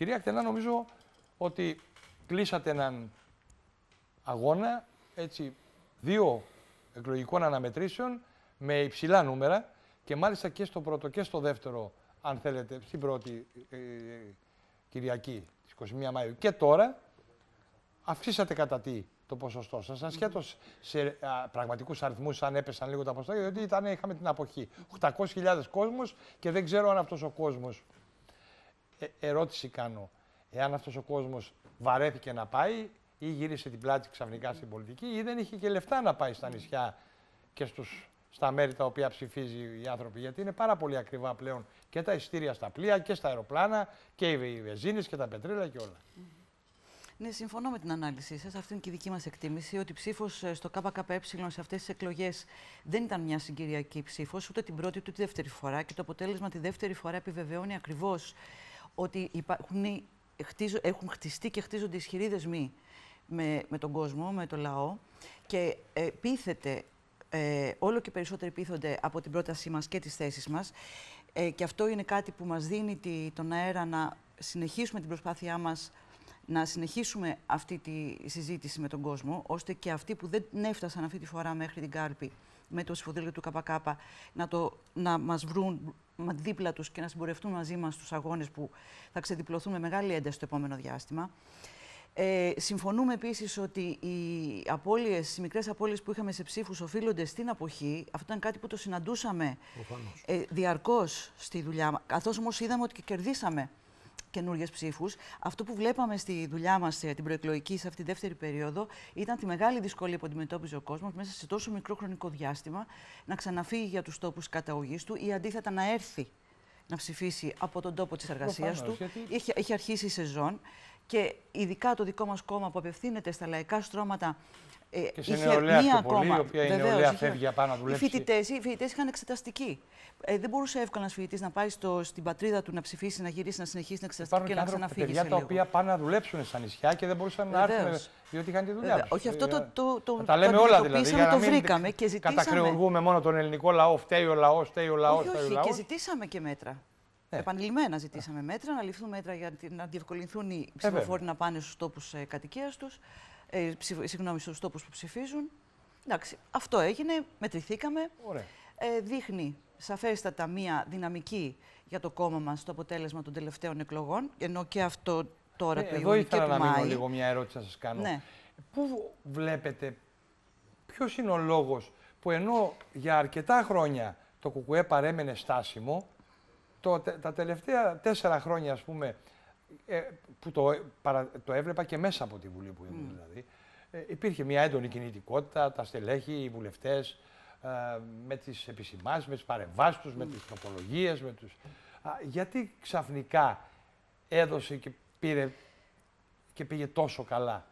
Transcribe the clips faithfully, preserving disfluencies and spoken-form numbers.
Κυρία Κτενά, νομίζω ότι κλείσατε έναν αγώνα, έτσι, δύο εκλογικών αναμετρήσεων με υψηλά νούμερα και μάλιστα και στο πρώτο και στο δεύτερο, αν θέλετε, στην πρώτη ε, Κυριακή της εικοστή πρώτη Μαΐου. Και τώρα αυξήσατε κατά τι το ποσοστό σας, ασχέτως σε α, πραγματικούς αριθμούς, αν έπεσαν λίγο τα ποσοστά, γιατί ήταν, είχαμε την αποχή. οκτακόσιες χιλιάδες κόσμος και δεν ξέρω αν αυτός ο κόσμος, ε, ερώτηση κάνω, εάν αυτός ο κόσμος βαρέθηκε να πάει ή γύρισε την πλάτη ξαφνικά στην πολιτική ή δεν είχε και λεφτά να πάει στα νησιά και στους, στα μέρη τα οποία ψηφίζει οι άνθρωποι. Γιατί είναι πάρα πολύ ακριβά πλέον και τα εισιτήρια στα πλοία και στα αεροπλάνα και οι βενζίνες και τα πετρέλαια και όλα. Ναι, συμφωνώ με την ανάλυση σας. Αυτή είναι και η δική μας εκτίμηση, ότι η ψήφος στο ΚΚΕ σε αυτές τις εκλογές δεν ήταν μια συγκυριακή ψήφος, ούτε την πρώτη ούτε τη δεύτερη φορά. Και το αποτέλεσμα τη δεύτερη φορά επιβεβαιώνει ακριβώς ότι υπάρχουν, έχουν χτιστεί και χτίζονται ισχυροί δεσμοί με, με τον κόσμο, με το λαό και ε, πείθεται, ε, όλο και περισσότερο πείθονται από την πρότασή μας και τις θέσεις μας. Ε, και αυτό είναι κάτι που μας δίνει τη, τον αέρα να συνεχίσουμε την προσπάθειά μας, να συνεχίσουμε αυτή τη συζήτηση με τον κόσμο, ώστε και αυτοί που δεν έφτασαν αυτή τη φορά μέχρι την κάλπη με το ψηφοδέλτιο του ΚΚ να, το, να μας βρουν δίπλα τους και να συμπορευτούν μαζί μας στους αγώνες που θα ξεδιπλωθούν με μεγάλη ένταση στο επόμενο διάστημα. Ε, συμφωνούμε επίσης ότι οι απώλειες, οι μικρές απώλειες που είχαμε σε ψήφους οφείλονται στην αποχή. Αυτό ήταν κάτι που το συναντούσαμε ε, διαρκώς στη δουλειά μας. Καθώς όμως είδαμε ότι και κερδίσαμε καινούριες ψήφους. Αυτό που βλέπαμε στη δουλειά μας την προεκλογική σε αυτή τη δεύτερη περίοδο ήταν τη μεγάλη δυσκολία που αντιμετώπιζε ο κόσμος μέσα σε τόσο μικρό χρονικό διάστημα να ξαναφύγει για τους τόπους καταγωγής του ή αντίθετα να έρθει να ψηφίσει από τον τόπο της εργασίας του. Γιατί... Είχε, είχε αρχίσει η σεζόν και ειδικά το δικό μας κόμμα που απευθύνεται στα λαϊκά στρώματα. Ε, και σε νεολαία πιο πολύ, η οποία η νεολαία φεύγει για πάνω να δουλέψει. Οι φοιτητές, οι φοιτητές είχαν εξεταστική. Ε, δεν μπορούσε εύκολα ένας φοιτητής να πάει στο, στην πατρίδα του να ψηφίσει, να γυρίσει, να συνεχίσει να εξεταστική και να ξαναφύγει. Υπάρχουν παιδιά τα οποία πάνε να δουλέψουν στα νησιά και δεν μπορούσαν να έρθουν διότι είχαν τη δουλειά τους. Όχι, αυτό το, το, το, τα λέμε όλα δηλαδή. Για το βρήκαμε και ζητήσαμε. Κατακρεουργούμε μόνο τον ελληνικό λαό, φταίει ο λαός, φταίει ο λαός. Όχι, όχι, και ζητήσαμε και μέτρα. Ναι. Επανειλημμένα ζητήσαμε μέτρα, να ληφθούν μέτρα για να διευκολυνθούν οι ψηφοφόροι να πάνε στους τόπους ε, κατοικίας τους, ε, ψηφ, συγγνώμη, στους τόπους που ψηφίζουν. Εντάξει, αυτό έγινε, μετρηθήκαμε. Ε, δείχνει σαφέστατα μία δυναμική για το κόμμα μας στο αποτέλεσμα των τελευταίων εκλογών, ενώ και αυτό τώρα ε, το Ιούνιο και του Μάη. Εδώ ήθελα να μείνω λίγο μια ερώτηση να σας κάνω. Ναι. Πού βλέπετε, ποιος είναι ο λόγος που ενώ για αρκετά χρόνια το ΚΚΕ παρέμενε στάσιμο, Το, τα τελευταία τέσσερα χρόνια, ας πούμε, ε, που το, παρα, το έβλεπα και μέσα από τη Βουλή που ήμουν, mm. δηλαδή, ε, υπήρχε μια έντονη κινητικότητα, τα στελέχη, οι βουλευτές, ε, με τις επισημάνσεις, με τις παρεμβάσεις τους, mm. με τις τροπολογίες, με τους... Α, γιατί ξαφνικά έδωσε και πήρε και πήγε τόσο καλά?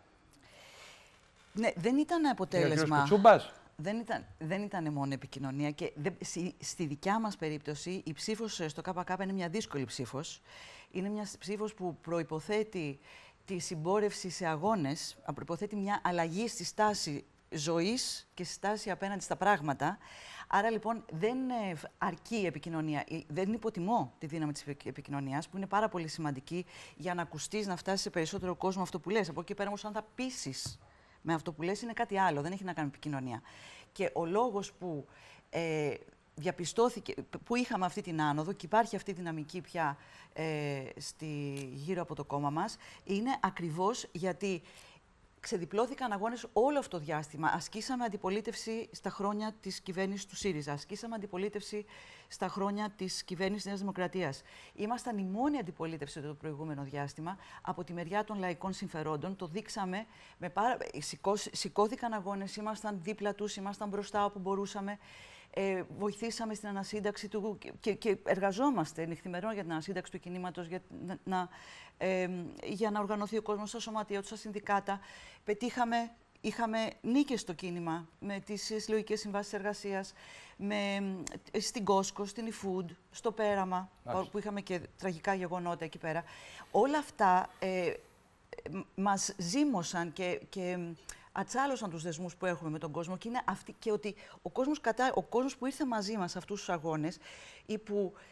Ναι, δεν ήταν αποτέλεσμα. Δεν ήταν, δεν ήταν μόνο επικοινωνία και δε, στη, στη δικιά μας περίπτωση η ψήφος στο ΚΚΕ είναι μια δύσκολη ψήφος. Είναι μια ψήφος που προϋποθέτει τη συμπόρευση σε αγώνες, προϋποθέτει μια αλλαγή στη στάση ζωής και στη στάση απέναντι στα πράγματα. Άρα λοιπόν δεν αρκεί η επικοινωνία. Δεν υποτιμώ τη δύναμη της επικοινωνίας που είναι πάρα πολύ σημαντική για να ακουστείς, να φτάσεις σε περισσότερο κόσμο αυτό που λες. Από εκεί πέρα όμως αν θα πείσεις με αυτό που λες είναι κάτι άλλο, δεν έχει να κάνει με επικοινωνία. Και ο λόγος που ε, διαπιστώθηκε, που είχαμε αυτή την άνοδο και υπάρχει αυτή η δυναμική πια ε, στη, γύρω από το κόμμα μας, είναι ακριβώς γιατί ξεδιπλώθηκαν αγώνες όλο αυτό το διάστημα. Ασκήσαμε αντιπολίτευση στα χρόνια της κυβέρνησης του ΣΥΡΙΖΑ. Ασκήσαμε αντιπολίτευση στα χρόνια της κυβέρνησης Νέας Δημοκρατίας. Ήμασταν η μόνη αντιπολίτευση το προηγούμενο διάστημα από τη μεριά των λαϊκών συμφερόντων. Το δείξαμε. Με πάρα... Σηκώ... Σηκώθηκαν αγώνες, ήμασταν δίπλα τους, ήμασταν μπροστά όπου μπορούσαμε. Ε, βοηθήσαμε στην ανασύνταξη του και, και εργαζόμαστε νυχθημερών για την ανασύνταξη του κινήματος, για να, ε, για να οργανωθεί ο κόσμος στα σωματεία του, στα συνδικάτα. Πετύχαμε, είχαμε νίκες στο κίνημα με τις συλλογικές συμβάσεις εργασίας, με, στην Κόσκο, στην eFood, στο Πέραμα, Άξι. που είχαμε και τραγικά γεγονότα εκεί πέρα. Όλα αυτά ε, μας ζήμωσαν και... και ατσάλωσαν τους δεσμούς που έχουμε με τον κόσμο και, είναι αυτή, και ότι ο κόσμος, κατά, ο κόσμος που ήρθε μαζί μας σε αυτούς τους αγώνες ή που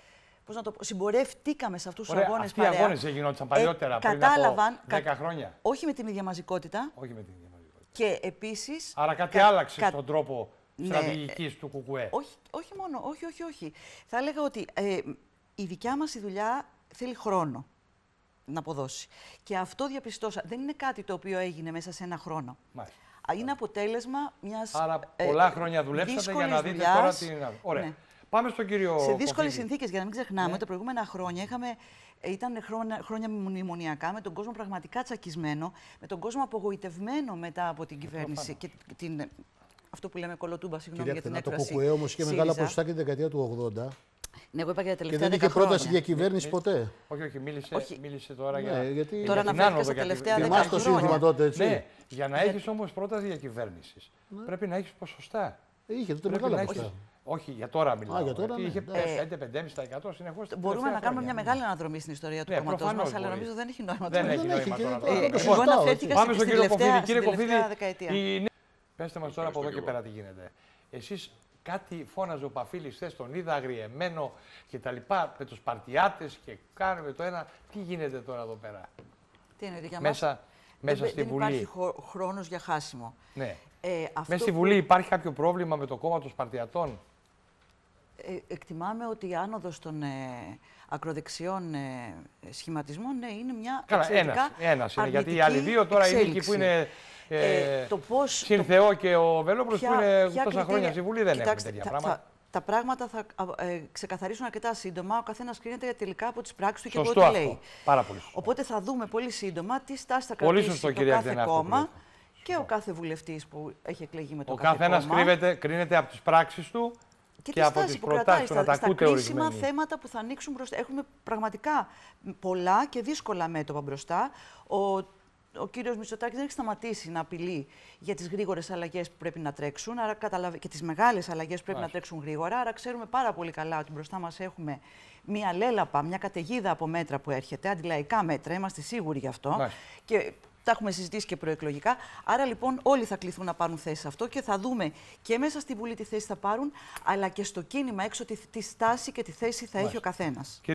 πώς να το πω, συμπορεύτηκαμε σε αυτούς τους αγώνες. Αυτοί οι αγώνες γινόντουσαν παλιότερα, ε, πριν από δέκα χρόνια. Όχι με την ίδια μαζικότητα. Όχι με την ίδια μαζικότητα. Και επίσης. Άρα κάτι κα, άλλαξε κα, στον τρόπο ναι, στρατηγικής του Κουκουέ. Όχι, όχι μόνο, όχι, όχι, όχι. Θα έλεγα ότι ε, η δικιά μας η δουλειά θέλει χρόνο να αποδώσει. Και αυτό διαπιστώσα. Δεν είναι κάτι το οποίο έγινε μέσα σε ένα χρόνο. Μάλιστα. Είναι αποτέλεσμα μιας. Άρα πολλά ε, χρόνια δουλέψατε για να δείτε δουλειάς, τώρα την. Ωραία. Ναι. Πάμε στον κύριο. Σε δύσκολες συνθήκες, για να μην ξεχνάμε, ναι. τα προηγούμενα χρόνια είχαμε, ήταν χρόνια, χρόνια μνημονιακά, με τον κόσμο πραγματικά τσακισμένο, με τον κόσμο απογοητευμένο μετά από την κυβέρνηση και την, αυτό που λέμε κολοτούμπα, συγγνώμη για την έκφραση. Το ΚΚΕ όμως είχε μεγάλα ποσοστά και την δεκαετία του ογδόντα. Ναι, εγώ είπα για τα τελευταία και δεν είχε πρόταση για κυβέρνηση ποτέ. Όχι, όχι, μίλησε, όχι. μίλησε τώρα ναι, για. Γιατί... Τώρα αναφέρθηκα στα τελευταία δέκα χρόνια. Τότε, έτσι. Ναι, για να έχεις όμως πρόταση για κυβέρνηση, ναι. πρέπει να έχεις ποσοστά. Είχε τότε μεγάλα ποσοστά. Όχι, για τώρα μιλάω. Α, για τώρα, ναι. Είχε πέντε με πέντε κόμμα πέντε τοις εκατό συνεχώς. Μπορούμε να κάνουμε μια μεγάλη αναδρομή στην ιστορία του κόμματος μας, αλλά νομίζω δεν έχει νόημα τώρα. Δεν έχει νόημα τώρα. Εγώ αναφέρθηκα στην τελευταία δεκαετία. Πέστε μας τώρα από εδώ και πέρα τι γίνεται. Εσείς κάτι φώναζε ο Παφίλης χθες, τον είδα αγριεμένο και τα λοιπά, με τους παρτιάτες και κάνουμε το ένα. Τι γίνεται τώρα εδώ πέρα. Τι εννοείται για μέσα, μας. μέσα δεν, στη δεν Βουλή. Δεν υπάρχει χρόνος για χάσιμο. Ναι. Ε, αυτό μέσα στη Βουλή που... υπάρχει κάποιο πρόβλημα με το κόμμα των Σπαρτιατών. Ε, εκτιμάμε ότι η άνοδος των ε, ακροδεξιών ε, σχηματισμών ναι, είναι μια Καλά, εξαιρετικά ένας, ένας είναι, γιατί οι άλλοι δύο τώρα είναι εκεί που είναι ε, ε, το πώς, Συνθεό και ο Βελόπουλος που είναι τόσα κριτήρια... χρόνια στη Βουλή δεν Κοιτάξτε, έχουν τέτοια τα, πράγματα. Τα, τα πράγματα θα ε, ξεκαθαρίσουν αρκετά σύντομα. Ο καθένας κρίνεται τελικά από τις πράξεις του και σωστό από ό,τι αυτό. λέει. Πάρα πολύ σωστό. Οπότε θα δούμε πολύ σύντομα τι στάση θα πολύ κρατήσει σωστό, το κάθε κόμμα και ο κάθε βουλευτής που έχει εκλεγεί με το ο κάθε κόμμα. Ο καθένας κρίνεται από τις πράξεις του και, και από τις προτάσεις του να τα ακούτε στα ορισμένοι. κρίσιμα θέματα που θα ανοίξουν μπροστά. Έχουμε πραγματικά πολλά και δύσκολα μέτωπα μπροστά. Ο Ο κύριος Μητσοτάκης δεν έχει σταματήσει να απειλεί για τις γρήγορες αλλαγές που πρέπει να τρέξουν άρα καταλαβα... και τις μεγάλες αλλαγές που πρέπει Άς. να τρέξουν γρήγορα. Άρα ξέρουμε πάρα πολύ καλά ότι μπροστά μας έχουμε μία λέλαπα, μια καταιγίδα από μέτρα που έρχεται, αντιλαϊκά μέτρα, είμαστε σίγουροι γι' αυτό. Άς. Και τα έχουμε συζητήσει και προεκλογικά. Άρα λοιπόν όλοι θα κληθούν να πάρουν θέση σε αυτό και θα δούμε και μέσα στη Βουλή τι θέση θα πάρουν, αλλά και στο κίνημα έξω τη, τη στάση και τη θέση θα Άς. έχει ο καθένας.